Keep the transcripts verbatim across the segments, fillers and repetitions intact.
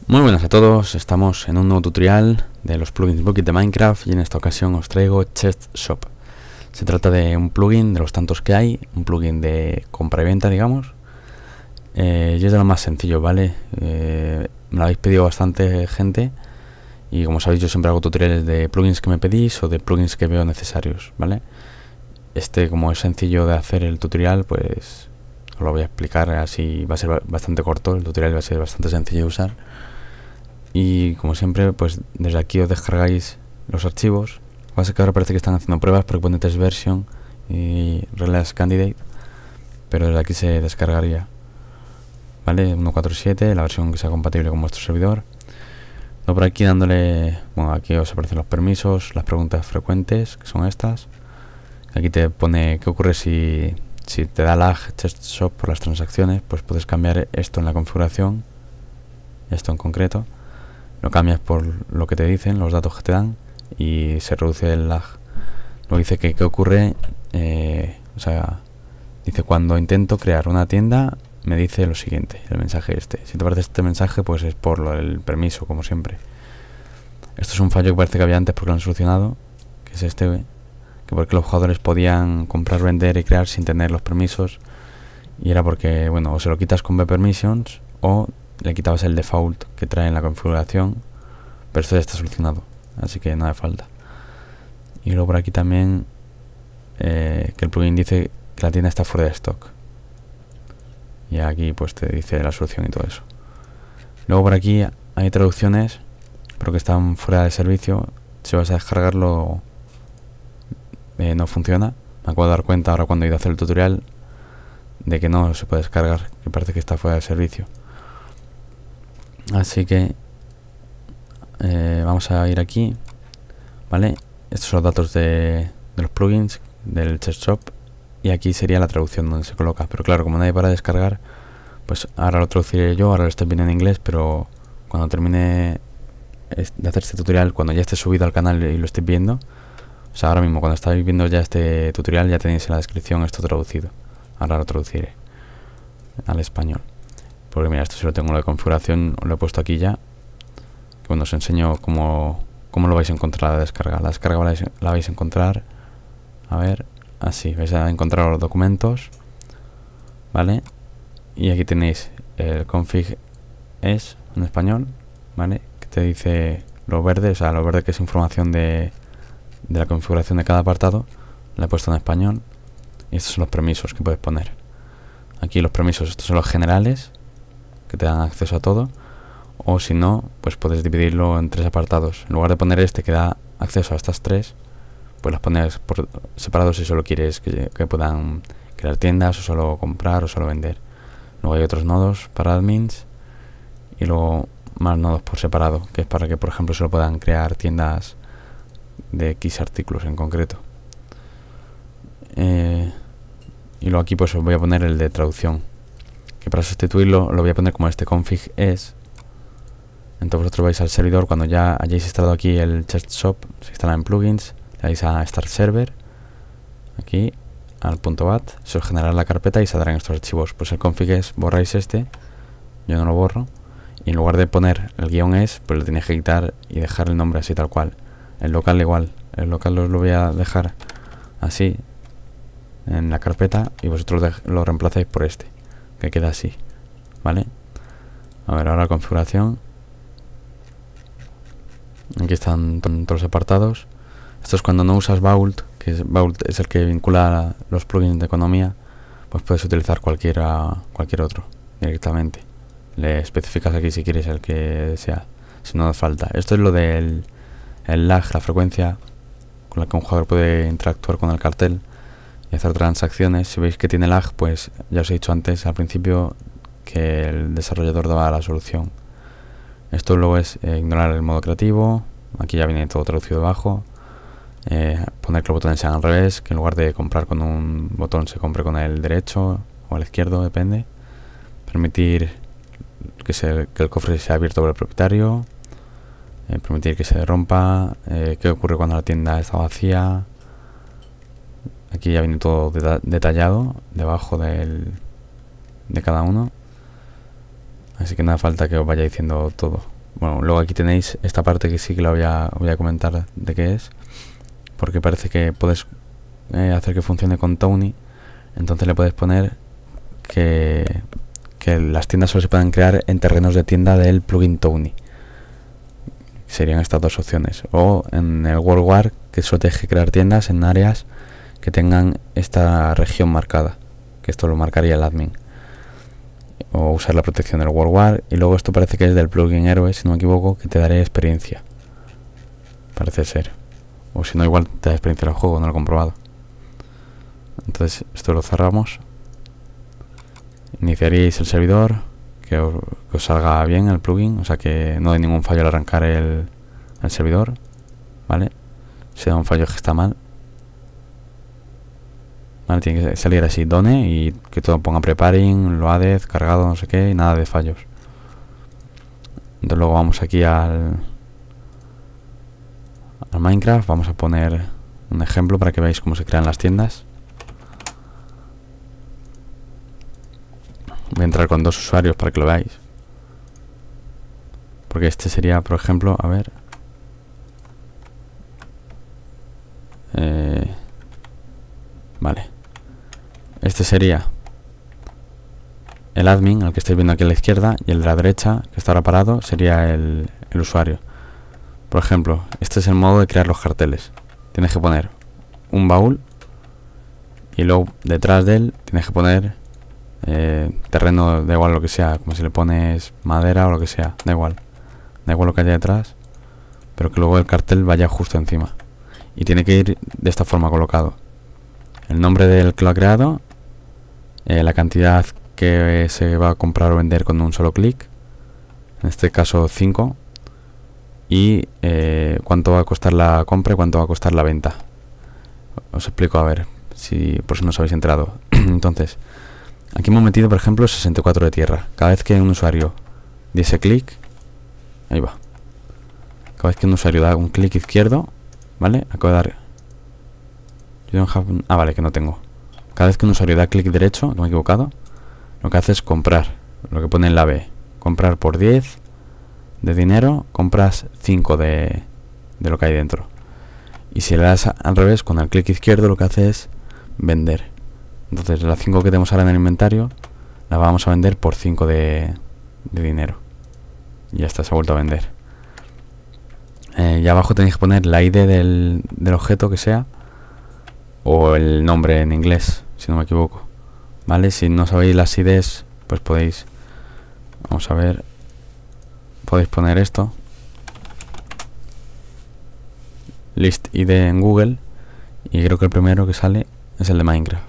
Muy buenas a todos, estamos en un nuevo tutorial de los plugins Bukkit de Minecraft y en esta ocasión os traigo Chest Shop. Se trata de un plugin de los tantos que hay, un plugin de compra y venta, digamos, eh, y es de lo más sencillo, ¿vale? Eh, me lo habéis pedido bastante gente y como sabéis yo siempre hago tutoriales de plugins que me pedís o de plugins que veo necesarios, ¿vale? Este, como es sencillo de hacer el tutorial, pues os lo voy a explicar así, va a ser bastante corto, el tutorial va a ser bastante sencillo de usar. Y como siempre, pues desde aquí os descargáis los archivos. Lo que pasa es que ahora parece que están haciendo pruebas porque pone test version y release candidate, pero desde aquí se descargaría, ¿vale? ciento cuarenta y siete, la versión que sea compatible con vuestro servidor. Luego por aquí dándole, bueno, aquí os aparecen los permisos, las preguntas frecuentes, que son estas. Aquí te pone qué ocurre si, si te da lag Chest Shop por las transacciones, pues puedes cambiar esto en la configuración, esto en concreto. Lo cambias por lo que te dicen, los datos que te dan, y se reduce el lag. Luego dice que qué ocurre, eh, o sea, dice cuando intento crear una tienda, me dice lo siguiente, el mensaje este. Si te parece este mensaje, pues es por lo del permiso, como siempre. Esto es un fallo que parece que había antes porque lo han solucionado, que es este, que porque los jugadores podían comprar, vender y crear sin tener los permisos, y era porque, bueno, o se lo quitas con B-Permissions o le quitabas el default que trae en la configuración, pero esto ya está solucionado, así que no hace falta. Y luego por aquí también eh, que el plugin dice que la tienda está fuera de stock, y aquí pues te dice la solución y todo eso. Luego por aquí hay traducciones pero que están fuera de servicio. Si vas a descargarlo eh, no funciona. Me acabo de dar cuenta ahora cuando he ido a hacer el tutorial de que no se puede descargar, que parece que está fuera de servicio. Así que eh, vamos a ir aquí, ¿vale? Estos son los datos de, de los plugins del Chest Shop, y aquí sería la traducción donde se coloca. Pero claro, como nadie para descargar, pues ahora lo traduciré yo, ahora lo estoy viendo en inglés, pero cuando termine de hacer este tutorial, cuando ya esté subido al canal y lo estéis viendo, o sea, ahora mismo cuando estáis viendo ya este tutorial, ya tenéis en la descripción esto traducido. Ahora lo traduciré al español. Porque mira, esto si lo tengo en la configuración, lo he puesto aquí ya. Bueno, os enseño cómo, cómo lo vais a encontrar la descarga. La descarga la vais, la vais a encontrar, a ver, así, vais a encontrar los documentos, ¿vale? Y aquí tenéis el config es en español, ¿vale? Que te dice lo verde, o sea, lo verde que es información de, de la configuración de cada apartado. La he puesto en español. Y estos son los permisos que puedes poner. Aquí los permisos, estos son los generales, que te dan acceso a todo. O si no, pues puedes dividirlo en tres apartados. En lugar de poner este que da acceso a estas tres, pues las pones por separado si solo quieres que, que puedan crear tiendas, o solo comprar, o solo vender. Luego hay otros nodos para admins, y luego más nodos por separado, que es para que, por ejemplo, solo puedan crear tiendas de X artículos en concreto. Eh, y luego aquí pues os voy a poner el de traducción, que para sustituirlo lo voy a poner como este config es. Entonces vosotros vais al servidor, cuando ya hayáis instalado aquí el Chest Shop, se instala en plugins, le dais a Start Server, aquí al punto .bat, se os generará la carpeta y saldrán estos archivos. Pues el config es, borráis este, yo no lo borro, y en lugar de poner el guión es, pues lo tenéis que quitar y dejar el nombre así tal cual. El local igual, el local os lo voy a dejar así en la carpeta, y vosotros lo reemplazáis por este, que queda así, ¿vale? A ver, ahora la configuración. Aquí están todos los apartados. Esto es cuando no usas Vault, que es, Vault es el que vincula los plugins de economía, pues puedes utilizar cualquiera, cualquier otro directamente. Le especificas aquí si quieres el que sea, si no hace falta. Esto es lo del el lag, la frecuencia con la que un jugador puede interactuar con el cartel y hacer transacciones. Si veis que tiene lag, pues ya os he dicho antes al principio que el desarrollador daba la solución. Esto luego es eh, ignorar el modo creativo. Aquí ya viene todo traducido debajo. Eh, poner que los botones sean al revés, que en lugar de comprar con un botón se compre con el derecho o el izquierdo, depende. Permitir que, se, que el cofre sea abierto por el propietario. Eh, permitir que se rompa. Eh, qué ocurre cuando la tienda está vacía. Aquí ya viene todo de detallado debajo del, de cada uno. Así que nada falta que os vaya diciendo todo. Bueno, luego aquí tenéis esta parte que sí que la voy a, voy a comentar de qué es, porque parece que puedes eh, hacer que funcione con Tony. Entonces le puedes poner que, que las tiendas solo se puedan crear en terrenos de tienda del plugin Tony. Serían estas dos opciones. O en el WorldWar, que solo te deje crear tiendas en áreas que tengan esta región marcada, que esto lo marcaría el admin. O usar la protección del WorldWar. Y luego esto parece que es del plugin héroe, si no me equivoco, que te daré experiencia. Parece ser. O si no, igual te da experiencia del juego, no lo he comprobado. Entonces esto lo cerramos. Iniciaríais el servidor, que os, que os salga bien el plugin, o sea que no hay ningún fallo al arrancar el, el servidor, ¿vale? Si da un fallo es que está mal. Vale, tiene que salir así, done, y que todo ponga preparing, loaded, cargado, no sé qué, y nada de fallos. Entonces luego vamos aquí al, al Minecraft, vamos a poner un ejemplo para que veáis cómo se crean las tiendas. Voy a entrar con dos usuarios para que lo veáis. Porque este sería, por ejemplo, a ver. Eh, vale. Este sería el admin, el que estáis viendo aquí a la izquierda, y el de la derecha, que está ahora parado, sería el, el usuario. Por ejemplo, este es el modo de crear los carteles. Tienes que poner un baúl y luego detrás de él tienes que poner eh, terreno, da igual lo que sea, como si le pones madera o lo que sea, da igual. Da igual lo que haya detrás, pero que luego el cartel vaya justo encima. Y tiene que ir de esta forma colocado. El nombre del que lo ha creado, eh, la cantidad que se va a comprar o vender con un solo clic, en este caso cinco, y eh, cuánto va a costar la compra y cuánto va a costar la venta. Os explico, a ver, si por si no os habéis enterado. Entonces, aquí hemos metido, por ejemplo, sesenta y cuatro de tierra. Cada vez que un usuario diese clic, ahí va. Cada vez que un usuario da un clic izquierdo, ¿vale? Acabo de dar... Ah, vale, que no tengo. Cada vez que un usuario da clic derecho, que me he equivocado, lo que hace es comprar. Lo que pone en la B. Comprar por diez de dinero, compras cinco de, de lo que hay dentro. Y si le das al revés, con el clic izquierdo, lo que hace es vender. Entonces, las cinco que tenemos ahora en el inventario, las vamos a vender por cinco de, de dinero. Y ya está, se ha vuelto a vender. Eh, y abajo tenéis que poner la I D del, del objeto que sea, o el nombre en inglés, si no me equivoco. Vale, si no sabéis las I Ds, pues podéis, vamos a ver, podéis poner esto, list I D en Google, y creo que el primero que sale es el de Minecraft.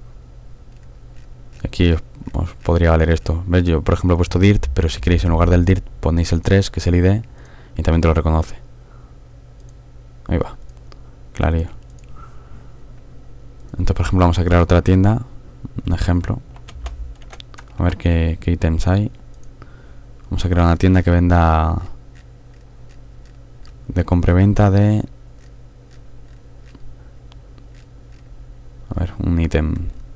Aquí os, os podría valer esto. ¿Ves? Yo, por ejemplo, he puesto dirt, pero si queréis en lugar del dirt ponéis el tres, que es el I D, y también te lo reconoce. Ahí va, claro. Entonces, por ejemplo, vamos a crear otra tienda, un ejemplo. A ver qué, qué ítems hay. Vamos a crear una tienda que venda de compra-venta de... A ver, un ítem.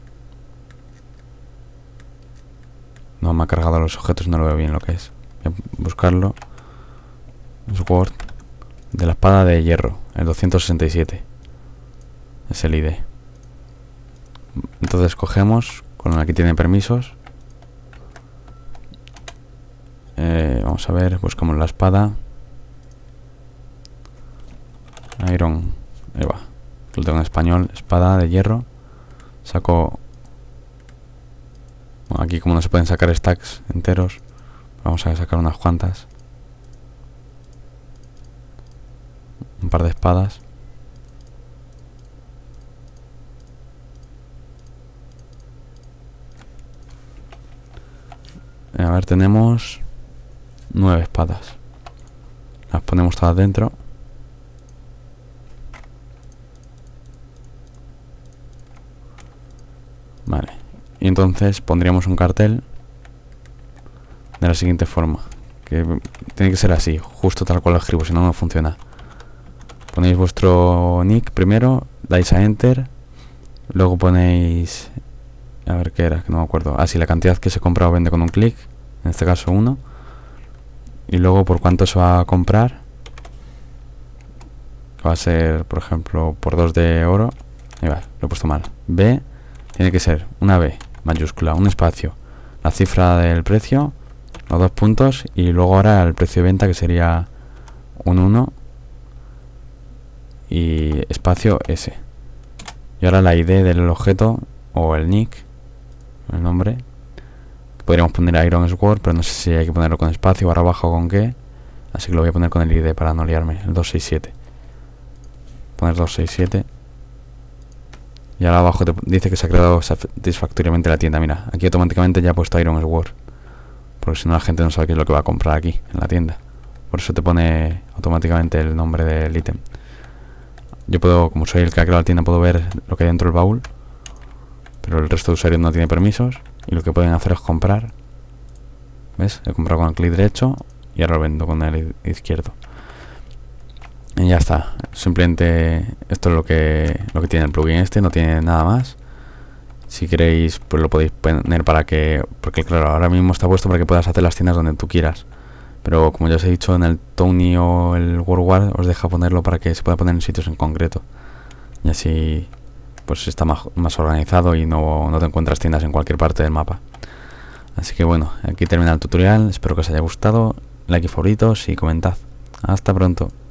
No me ha cargado los objetos, no lo veo bien lo que es. Voy a buscarlo. Sword de la espada de hierro, el doscientos sesenta y siete. Es el I D. Entonces cogemos, con aquí tiene permisos. Eh, vamos a ver, buscamos la espada. Iron, ahí va. Lo tengo en español, espada de hierro. Saco... Bueno, aquí como no se pueden sacar stacks enteros, vamos a sacar unas cuantas. Un par de espadas. A ver, tenemos nueve espadas. Las ponemos todas dentro. Vale. Y entonces pondríamos un cartel de la siguiente forma. Que tiene que ser así, justo tal cual lo escribo, si no, no funciona. Ponéis vuestro nick primero, dais a enter, luego ponéis... A ver qué era, que no me acuerdo. Ah, sí, la cantidad que se compra o vende con un clic, en este caso uno. y luego por cuánto se va a comprar. Va a ser, por ejemplo, por dos de oro. Ahí va, lo he puesto mal. B tiene que ser una B mayúscula, un espacio, la cifra del precio, los dos puntos, y luego ahora el precio de venta, que sería un uno y espacio S. Y ahora la I D del objeto o el nick, el nombre. Podríamos poner Iron Sword, pero no sé si hay que ponerlo con espacio, barra baja o con qué. Así que lo voy a poner con el I D para no liarme, el dos seis siete. Poner dos seis siete. Y ahora abajo te dice que se ha creado satisfactoriamente la tienda. Mira, aquí automáticamente ya ha puesto Iron Sword, porque si no la gente no sabe qué es lo que va a comprar aquí en la tienda. Por eso te pone automáticamente el nombre del ítem. Yo puedo, como soy el que ha creado la tienda, puedo ver lo que hay dentro del baúl, pero el resto de usuarios no tiene permisos, y lo que pueden hacer es comprar. ¿Ves? He comprado con el clic derecho y ahora lo vendo con el izquierdo. Y ya está. Simplemente esto es lo que lo que tiene el plugin este, no tiene nada más. Si queréis, pues lo podéis poner para que, porque claro, ahora mismo está puesto para que puedas hacer las tiendas donde tú quieras. Pero como ya os he dicho, en el Tony o el World War os deja ponerlo para que se pueda poner en sitios en concreto. Y así pues está más, más organizado y no, no te encuentras tiendas en cualquier parte del mapa. Así que bueno, aquí termina el tutorial. Espero que os haya gustado. Like y favoritos y comentad. Hasta pronto.